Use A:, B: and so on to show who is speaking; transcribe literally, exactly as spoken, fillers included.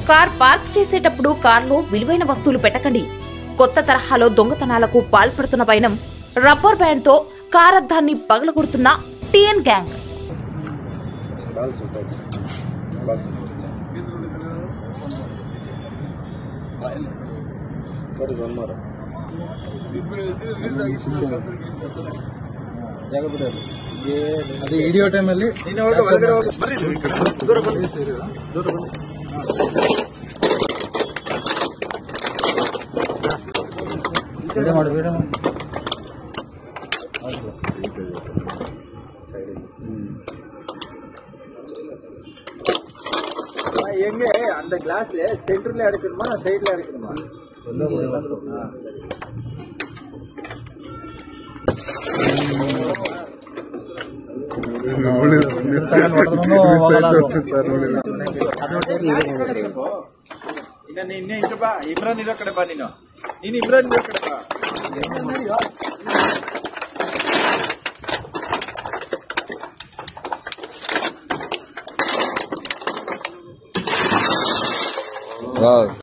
A: Car park చేసేటప్పుడు కార్లో విలువైన వస్తువులు పెట్టకండి. కొత్త తరహాలో దొంగతనాలకు పాల్పడుతున్న వైనం రబ్బర్ బ్యాండ్ తో కార్ అద్దాన్ని పగలగొడుతున్న టీఎన్ గ్యాంగ్.
B: అది వీడియో టైಮ್ ಅಲ್ಲಿ ಮಾಡಿ ವಿಡಿಯೋ
C: எங்க அந்த கிளாஸ்ல சென்டர்ல அடிக்கணுமா சைடுல அடிக்கணுமா? ಇಮ್ರಾನ್ ಇರೋ ಕಡೆ ಬಾ, ನೀನು ನೀನು ಇಮ್ರಾನ್ ಇರೋ ಕಡೆ ಬಾ.